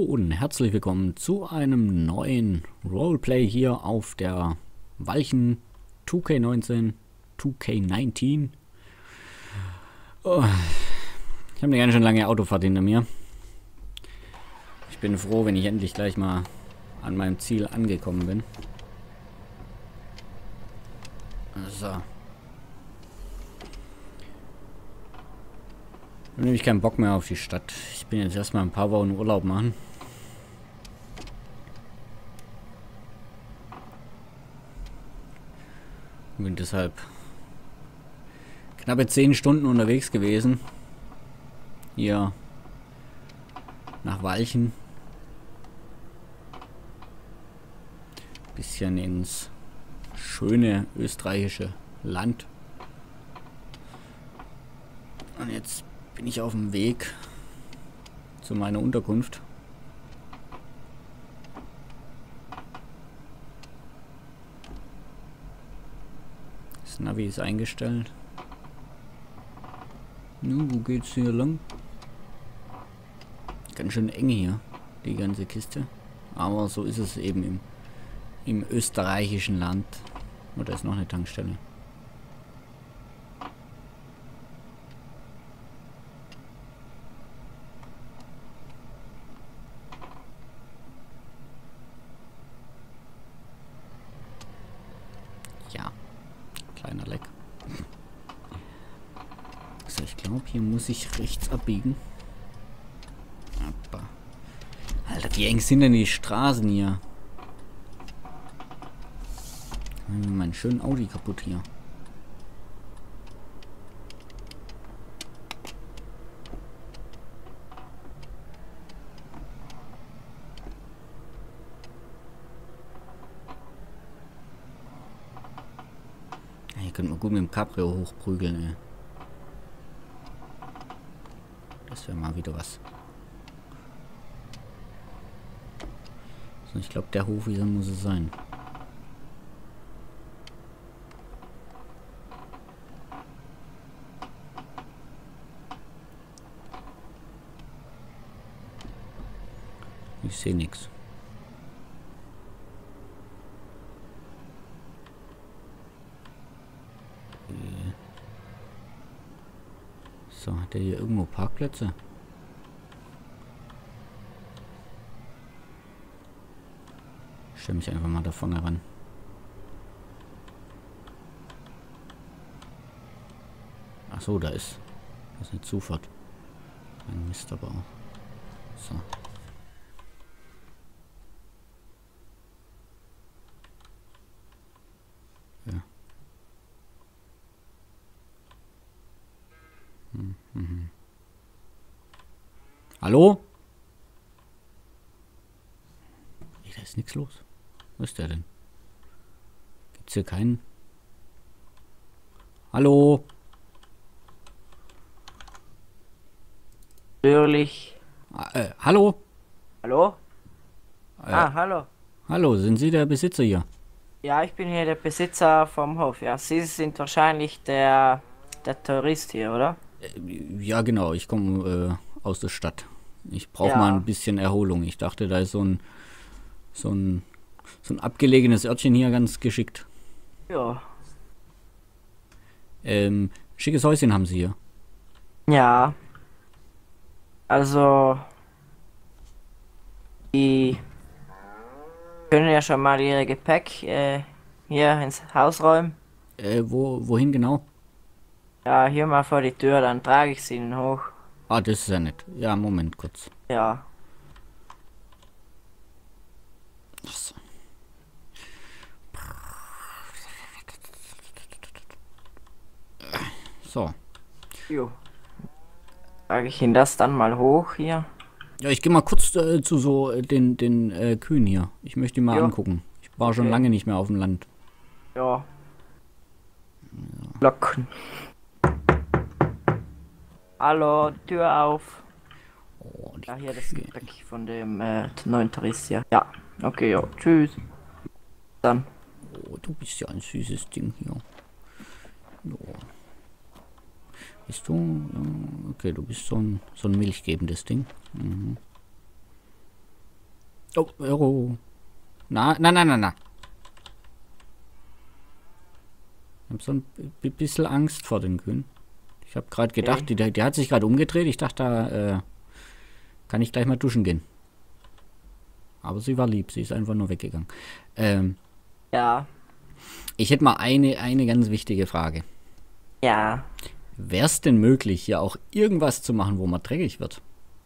und herzlich willkommen zu einem neuen Roleplay hier auf der Walchen 2K19. Oh, ich habe eine ganz schön lange Autofahrt hinter mir. Ich bin froh, wenn ich endlich gleich mal an meinem Ziel angekommen bin. So. Ich habe nämlich keinen Bock mehr auf die Stadt. Ich bin jetzt erstmal ein paar Wochen Urlaub machen. Und bin deshalb knappe 10 Stunden unterwegs gewesen. Hier nach Walchen. Bisschen ins schöne österreichische Land. Und jetzt bin ich auf dem Weg zu meiner Unterkunft. Das Navi ist eingestellt. Nun, wo geht's hier lang? Ganz schön eng hier, die ganze Kiste. Aber so ist es eben im österreichischen Land. Oh, da ist noch eine Tankstelle. Ja, kleiner Leck. So, ich glaube, hier muss ich rechts abbiegen. Aber, Alter, wie eng sind denn die Straßen hier? Mein schönen Audi kaputt hier. Hier könnte man gut mit dem Cabrio hochprügeln, ey. Das wäre mal wieder was. So, ich glaube, der Hof hier muss es sein. Ich sehe nichts. So, hat der hier irgendwo Parkplätze? Ich stelle mich einfach mal da vorne ran. Ach so, da ist eine Zufahrt. Ein Mist aber auch. So. Ja. Hallo? Ey, da ist nichts los. Was ist der denn? Gibt's hier keinen? Hallo? Natürlich. Hallo? Hallo? Hallo. Hallo, sind Sie der Besitzer hier? Ja, ich bin hier der Besitzer vom Hof. Ja, Sie sind wahrscheinlich der Tourist hier, oder? Ja, genau. Ich komme aus der Stadt. Ich brauche Ja. mal ein bisschen Erholung. Ich dachte, da ist so ein abgelegenes Örtchen hier ganz geschickt. Ja. Schickes Häuschen haben Sie hier. Ja. Also, die können ja schon mal ihre Gepäck hier ins Haus räumen. Wohin genau? Ja, hier mal vor die Tür, dann trage ich sie Ihnen hoch. Ah, das ist ja nett. Ja, Moment kurz. Ja. So. So. Jo. Trage ich Ihnen das dann mal hoch hier. Ja, ich gehe mal kurz zu so den Kühen hier. Ich möchte die mal Ja. angucken. Ich war schon Okay. lange nicht mehr auf dem Land. Ja. Locken. Hallo, Tür auf. Oh, die Ja, hier das Kühe. Gepäck von dem neuen Tourist hier. Ja, okay, ja. Tschüss. Dann. Oh, du bist ja ein süßes Ding hier. Jo. Bist du? Ja, okay, du bist so ein milchgebendes Ding. Mhm. Oh, oh. Na. Ich habe so ein bisschen Angst vor den Kühen. Ich habe gerade gedacht, die hat sich gerade umgedreht. Ich dachte, da kann ich gleich mal duschen gehen. Aber sie war lieb, sie ist einfach nur weggegangen. Ja. Ich hätte mal eine ganz wichtige Frage. Ja. Wäre es denn möglich, hier auch irgendwas zu machen, wo man dreckig wird?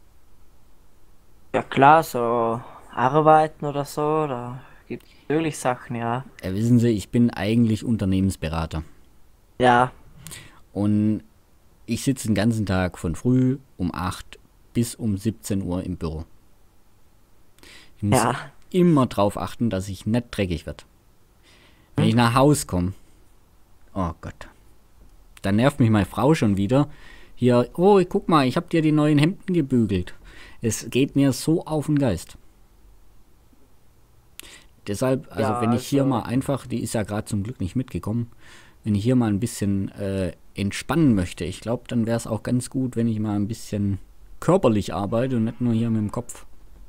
Ja klar, so arbeiten oder so, da gibt es natürlich Sachen, ja. Wissen Sie, ich bin eigentlich Unternehmensberater. Ja, Und ich sitze den ganzen Tag von früh um 8 bis um 17 Uhr im Büro. Ich muss ja. immer drauf achten, dass ich nicht dreckig werde. Wenn ich nach Hause komme, oh Gott, dann nervt mich meine Frau schon wieder. Hier, oh, guck mal, ich habe dir die neuen Hemden gebügelt. Es geht mir so auf den Geist. Deshalb, also Ja, wenn ich hier also- mal einfach, die ist ja gerade zum Glück nicht mitgekommen, wenn ich hier mal ein bisschen entspannen möchte, ich glaube, dann wäre es auch ganz gut, wenn ich mal ein bisschen körperlich arbeite und nicht nur hier mit dem Kopf.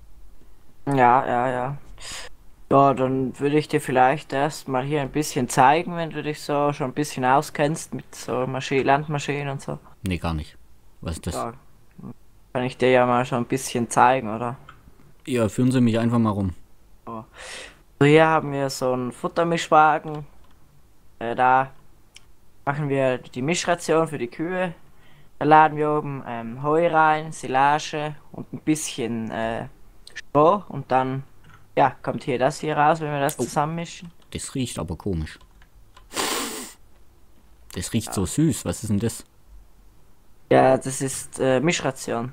Ja. Ja, dann würde ich dir vielleicht erst mal hier ein bisschen zeigen, wenn du dich so schon ein bisschen auskennst mit so Landmaschinen und so. Nee, gar nicht. Was ist das? Ja, kann ich dir ja mal schon ein bisschen zeigen, oder? Ja, führen Sie mich einfach mal rum. So, hier haben wir so einen Futtermischwagen. Da machen wir die Mischration für die Kühe. Da laden wir oben Heu rein, Silage und ein bisschen Stroh und dann ja, kommt hier das hier raus, wenn wir das zusammenmischen. Das riecht aber komisch. Das riecht so süß. Was ist denn das? Ja, das ist Mischration.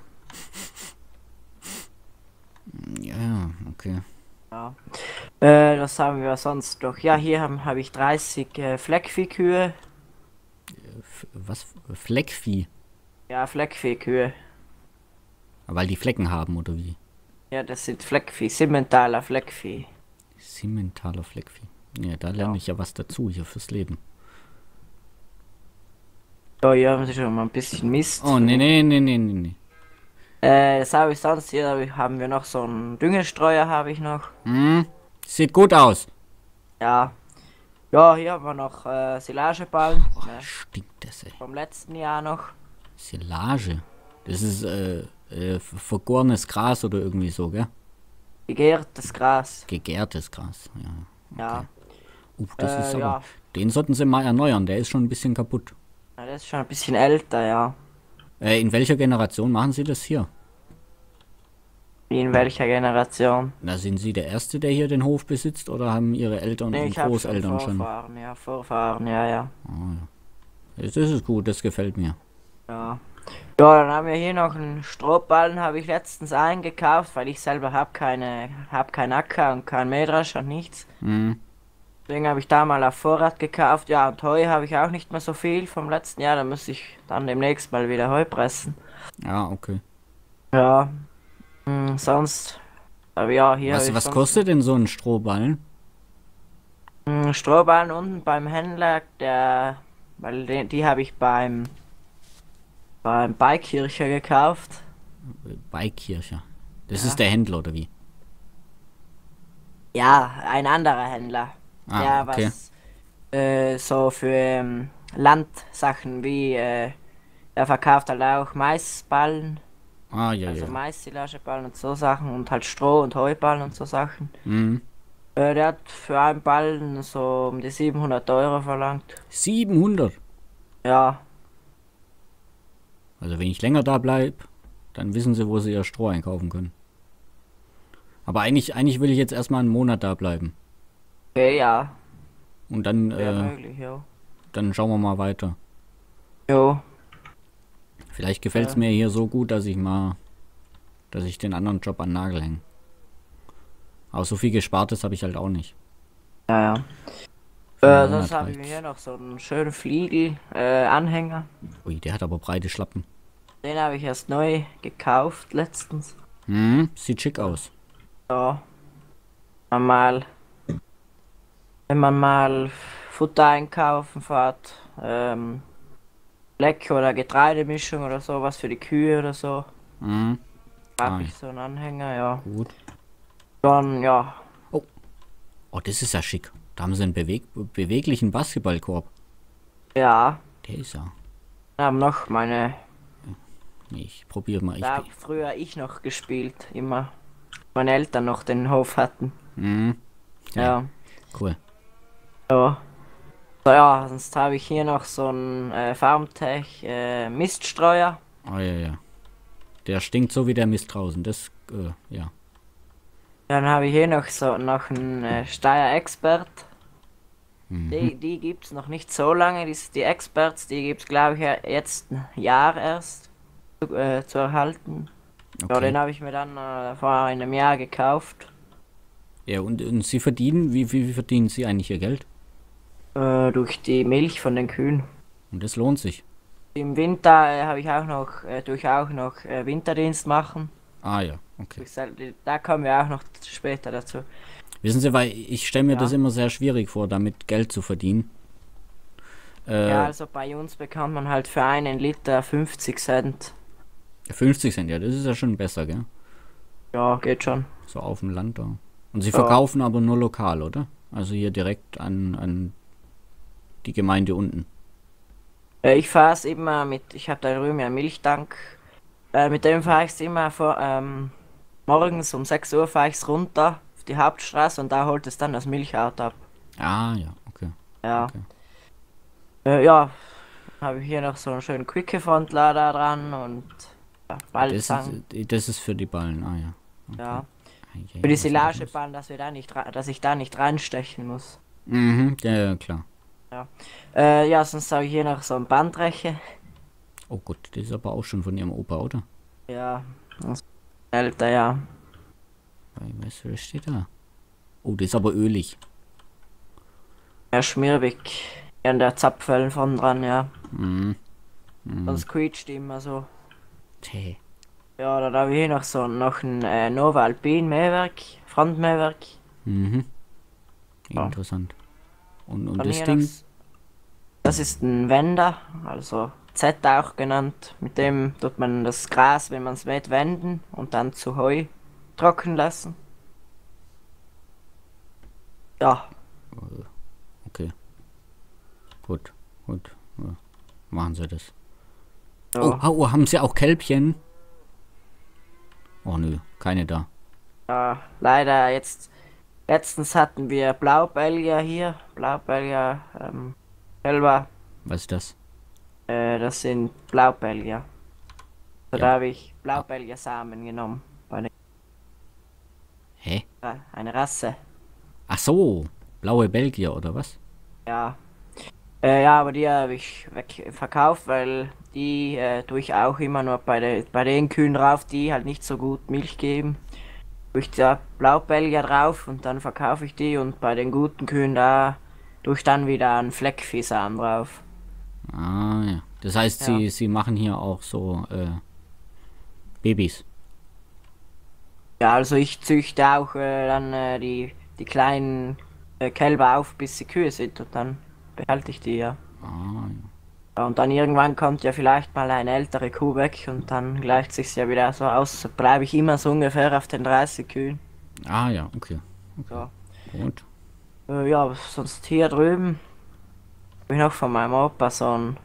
Ja, okay. Ja. Was haben wir sonst noch? Ja, hier habe ich 30 Fleckviehkühe. Was? Fleckvieh? Ja, Fleckviehkühe. Weil die Flecken haben, oder wie? Ja, das sind Fleckvieh, Simmentaler Fleckvieh. Simmentaler Fleckvieh. Ja, da lerne ich ja was dazu hier fürs Leben. So, hier haben sie schon mal ein bisschen Mist. Oh, nee. Das habe ich sonst hier, haben wir noch so einen Düngestreuer, habe ich noch. Hm, sieht gut aus. Ja. Ja, hier haben wir noch Silageballen. Boah, Ne, stinkt das, ey. vom letzten Jahr noch. Silage. Das ist, vergorenes Gras oder irgendwie so, gell? Gegärtes Gras. Gegärtes Gras, ja. Ja. Das ist aber... Ja. Den sollten sie mal erneuern, der ist schon ein bisschen kaputt. Ja, das ist schon ein bisschen älter, ja. In welcher Generation machen sie das hier? Wie in welcher Generation? Na, sind Sie der Erste, der hier den Hof besitzt, oder haben Ihre Eltern Nee, und ich habe Großeltern schon? Vorfahren, ja, Vorfahren, ja. Das ist gut, das gefällt mir. Ja. Ja, dann haben wir hier noch einen Strohballen, habe ich letztens eingekauft, weil ich selber habe kein Acker und kein Mähdrescher und nichts. Hm. Deswegen habe ich da mal auf Vorrat gekauft. Ja, und Heu habe ich auch nicht mehr so viel vom letzten Jahr. Da muss ich dann demnächst mal wieder Heu pressen. Ja, okay. Ja, sonst, aber ja, hier habe ich Was sonst kostet denn so ein Strohballen? Strohballen unten beim Händler, die habe ich beim Beikircher gekauft. Beikircher. Das Ja. ist der Händler, oder wie? Ja, ein anderer Händler. Ah, Der okay. was so für Landsachen wie er verkauft halt auch Maisballen, Ah, ja. also Mais-Silageballen und so Sachen und halt Stroh- und Heuballen und so Sachen. Hm. Der hat für einen Ballen so um die 700 Euro verlangt. 700. Ja, Also wenn ich länger da bleibe, dann wissen sie, wo sie ihr Stroh einkaufen können. Aber eigentlich will ich jetzt erstmal einen Monat da bleiben. okay, ja, Und dann, wäre möglich, ja. dann schauen wir mal weiter. Jo, Vielleicht gefällt es Ja. mir hier so gut, dass ich den anderen Job an den Nagel hänge. Aber so viel Gespartes habe ich halt auch nicht. ja. Für einen Sonst Monat habe ich reicht's. hier noch so einen schönen Fliegel-Anhänger. Ui, der hat aber breite Schlappen. Den habe ich erst neu gekauft letztens. Hm, sieht schick aus. Ja, wenn man mal Futter einkaufen fährt, Bleck oder Getreidemischung oder sowas für die Kühe oder so, Hm, habe Ah, ich so einen Anhänger, ja. gut. Dann, ja, Oh, oh, das ist ja schick. Da haben sie einen beweglichen Basketballkorb. ja. Der ist ja. Wir haben noch meine, Nee, ich probiere mal. da hab früher ich noch gespielt, immer. Meine Eltern noch den Hof hatten. Mhm. Ja, Ja. cool. Ja. So, ja, sonst habe ich hier noch so einen Farmtech Miststreuer. Oh ja, ja. Der stinkt so wie der Mist draußen. Das, ja. Dann habe ich hier noch einen Steyr Expert. Mhm. Die gibt's noch nicht so lange. Die Experts, die gibt's glaube ich jetzt ein Jahr erst zu erhalten. Ja, Okay. den habe ich mir dann vor einem Jahr gekauft. Ja, und Sie verdienen, wie verdienen Sie eigentlich Ihr Geld? Durch die Milch von den Kühen. Und das lohnt sich. Im Winter habe ich auch noch, durch auch noch Winterdienst machen. Ah ja, okay. Da kommen wir auch noch später dazu. Wissen Sie, weil ich stelle mir Ja. das immer sehr schwierig vor, damit Geld zu verdienen. Ja, also bei uns bekommt man halt für einen Liter 50 Cent. 50 Cent, ja, das ist ja schon besser, gell? Ja, geht schon. So auf dem Land da. Und Sie Ja. verkaufen aber nur lokal, oder? Also hier direkt an die Gemeinde unten. Ich fahre es immer ich habe da drüben ja einen Milchtank. Mit dem fahre ich es immer morgens um 6 Uhr fahre ich es runter auf die Hauptstraße und da holt es dann das Milchauto ab. Ah ja, okay. Ja. Okay. Ja, habe ich hier noch so einen schönen Quicke-Frontlader dran und ja, Balzang. Das ist für die Ballen, ah ja. Okay. Ja. Ei, ei, Für die was ist Silageballen, dass ich da nicht reinstechen muss. das? Mhm, ja, ja, klar. Ja, sonst habe ich hier noch so ein Bandreche. Oh Gott, das ist aber auch schon von Ihrem Opa, oder? Ja, das ist älter, ja. Weißt du, was steht da? Oh, das ist aber ölig. Ja, schmierbig. An der Zapfwellen von dran, ja. Mhm. Sonst quietscht die immer so. Tee. Ja, dann habe ich hier noch ein Nova Alpin Mähwerk, Frontmähwerk. Mhm. Ja. Interessant. Und Dann das hier Ding? noch, das ist ein Wender, also Z auch genannt. Mit dem tut man das Gras, wenn man es mäht, wenden und dann zu Heu trocken lassen. Ja, Okay. Gut, gut. Ja. Machen Sie das. ja. Oh, haben Sie auch Kälbchen? Oh nö, keine da. Ja, leider jetzt. Letztens hatten wir Blaubelgier hier. Blaubelgier, Kälber, Was ist das? das sind Blaubelgier. So, Ja. da habe ich Blaubelgier Samen genommen. Hä? Eine Rasse. Ach so, blaue Belgier oder was? Ja. Ja, aber die habe ich verkauft, weil die tue ich auch immer nur bei den Kühen drauf, die halt nicht so gut Milch geben. Tue ich da Blaubelgier drauf und dann verkaufe ich die und bei den guten Kühen da tue ich dann wieder einen Fleckviehsamen drauf. Ah ja. Das heißt, Ja. Sie machen hier auch so Babys. Ja, also ich züchte auch dann die kleinen Kälber auf, bis sie Kühe sind und dann behalte ich die, ja. Ah Ja, und dann irgendwann kommt ja vielleicht mal eine ältere Kuh weg und dann gleicht sich's ja wieder so aus. So bleibe ich immer so ungefähr auf den 30 Kühen. ja. Ah ja, okay. So. Gut. Ja, aber sonst hier drüben habe ich noch von meinem Opa so ein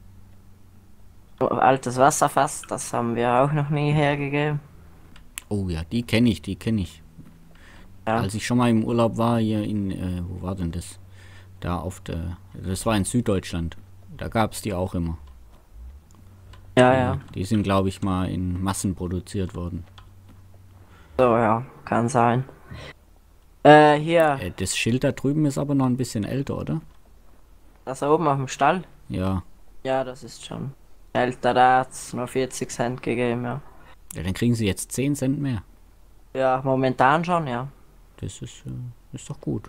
altes Wasserfass, das haben wir auch noch nie hergegeben. Oh ja, die kenne ich, die kenne ich. Ja. Als ich schon mal im Urlaub war, hier in, wo war denn das? Da das war in Süddeutschland. Da gab es die auch immer. Ja, ja. Die sind, glaube ich, mal in Massen produziert worden. So, ja, kann sein. Hier, Das Schild da drüben ist aber noch ein bisschen älter, oder? das oben auf dem Stall. Ja. Ja, das ist schon älter, da hat's nur 40 Cent gegeben, ja. Ja, dann kriegen sie jetzt 10 Cent mehr. Ja, momentan schon, ja. Das ist doch gut.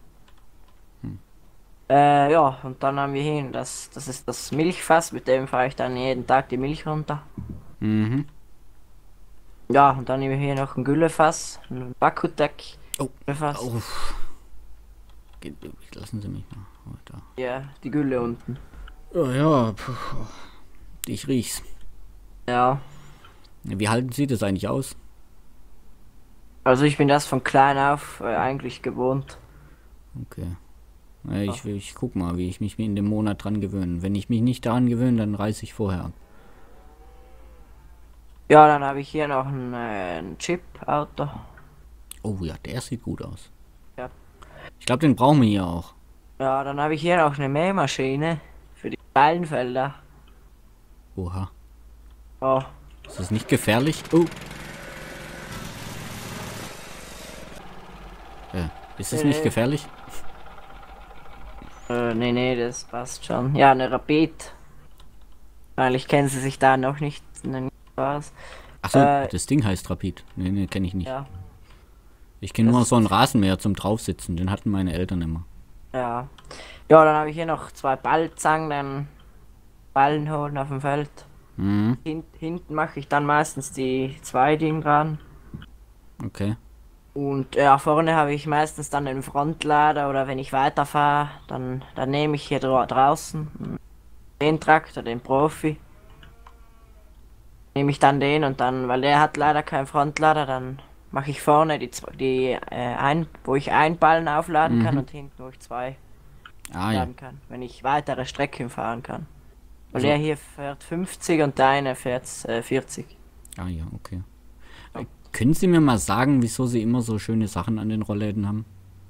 Ja, und dann haben wir hier, das ist das Milchfass, mit dem fahre ich dann jeden Tag die Milch runter. Mhm. Ja, und dann haben wir hier noch ein Güllefass, ein Bakutec. Oh, Güllefass. oh. Lassen Sie mich mal. Oh, da. Ja, die Gülle unten. Oh, ja, puh. Ich riech's. Ja, Wie halten Sie das eigentlich aus? Also ich bin das von klein auf eigentlich gewohnt. Okay. Ja, ich guck mal, wie ich mich in dem Monat dran gewöhne. Wenn ich mich nicht daran gewöhne, dann reiße ich vorher ab. Ja, dann habe ich hier noch ein Chip-Auto. Oh ja, der sieht gut aus. Ja. Ich glaube, den brauchen wir hier auch. Ja, dann habe ich hier noch eine Mähmaschine für die Steinfelder. Oha. Oh, Ist das nicht gefährlich? Oh. Ist es nicht gefährlich? nee, das passt schon. Ja, eine Rapid. Wahrscheinlich kennen sie sich da noch nicht. Was? Achso, das Ding heißt Rapid. Nee, kenne ich nicht. Ja, Ich kenne nur das so einen Rasenmäher zum draufsitzen. Den hatten meine Eltern immer. ja. Ja, dann habe ich hier noch zwei Ballzangen, dann Ballen holen auf dem Feld. Mhm, Hinten mache ich dann meistens die zwei Dinge dran. okay. Und ja, vorne habe ich meistens dann den Frontlader oder wenn ich weiterfahre, dann nehme ich hier draußen den Traktor, den Profi. Nehme ich dann den und dann, weil der hat leider keinen Frontlader, dann mache ich vorne wo ich einen Ballen aufladen kann und hinten, wo ich zwei Ah ja. laden kann, wenn ich weitere Strecken fahren kann. Weil Also- der hier fährt 50 und der eine fährt 40. Ah ja, okay. Können Sie mir mal sagen, wieso Sie immer so schöne Sachen an den Rollläden haben?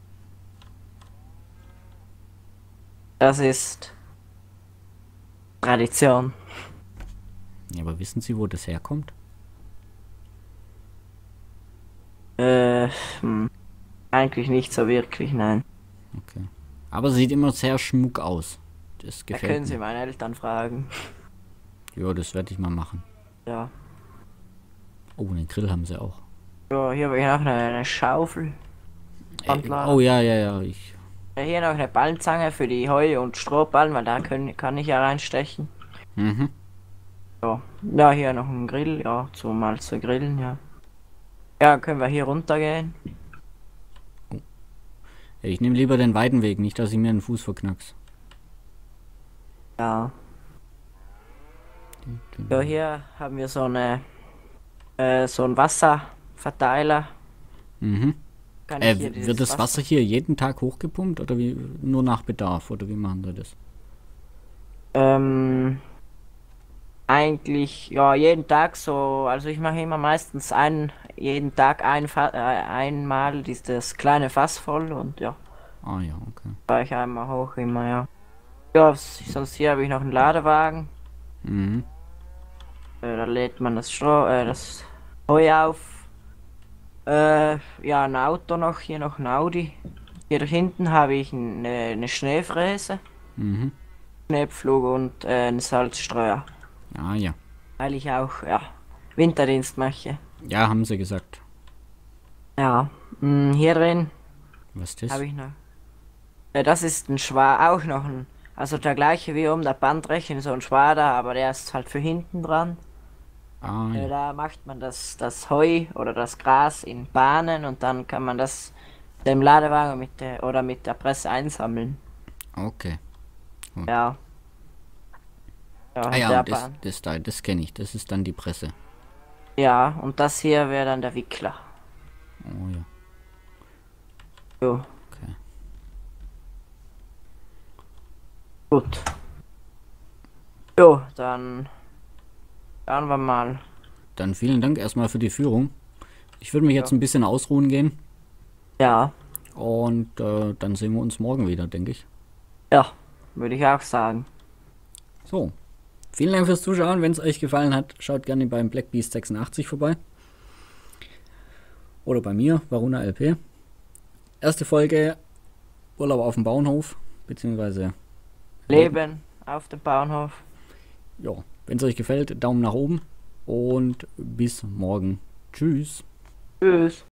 Das ist Tradition. Ja, aber wissen Sie, wo das herkommt? Äh, eigentlich nicht so wirklich, nein. Okay. Aber sieht immer sehr schmuck aus. Das Da gefällt können Sie mir. meine Eltern fragen. Ja, das werde ich mal machen. Ja. Oh, einen Grill haben sie auch. So, hier habe ich noch eine Schaufel. Handlader. Oh ja. Ich. Hier noch eine Ballenzange für die Heu- und Strohballen, weil da kann ich ja reinstechen. Mhm. So. Ja, hier noch ein Grill, ja, mal zu grillen, ja. Ja, können wir hier runtergehen. Ich nehme lieber den weiten Weg, nicht, dass ich mir den Fuß verknack's. Ja. Ja, hier haben wir so einen Wasserverteiler. Mhm. Kann ich hier dieses Wird das Wasser hier jeden Tag hochgepumpt oder wie nur nach Bedarf oder wie machen Sie das? Eigentlich, ja, jeden Tag so, also ich mache immer meistens jeden Tag einmal dieses kleine Fass voll und ja, Ah ja, okay. fahre ich einmal hoch immer, ja. Ja, sonst hier habe ich noch einen Ladewagen, Mhm. da lädt man das Heu auf. Ja, ein Auto noch, hier noch ein Audi. Hier hinten habe ich eine Schneefräse, Mhm. Schneepflug und einen Salzstreuer, Ah ja. weil ich auch, ja, Winterdienst mache. Ja, haben sie gesagt. Ja, hier drin Was ist das? habe ich noch. Das ist auch noch ein, also der gleiche wie um der Bandrechen, so ein Schwader, aber der ist halt für hinten dran. Ah ja. Da macht man das Heu oder das Gras in Bahnen und dann kann man das dem Ladewagen mit der Presse einsammeln. Okay. Ja. Ja, Ah in ja, der und Bahn. das kenne ich. Das ist dann die Presse. Ja, und das hier wäre dann der Wickler. Oh ja. Jo. Okay. Gut. Jo, dann schauen wir mal. Dann vielen Dank erstmal für die Führung. Ich würde mich jetzt Ja. ein bisschen ausruhen gehen Ja, und dann sehen wir uns morgen wieder, denke ich. ja, würde ich auch sagen. So. Vielen Dank fürs Zuschauen. Wenn es euch gefallen hat, schaut gerne beim Blackbeast 86 vorbei. Oder bei mir, Varuna LP. Erste Folge Urlaub auf dem Bauernhof, beziehungsweise Leben auf dem Bauernhof. ja, wenn es euch gefällt, Daumen nach oben und bis morgen. Tschüss. Tschüss.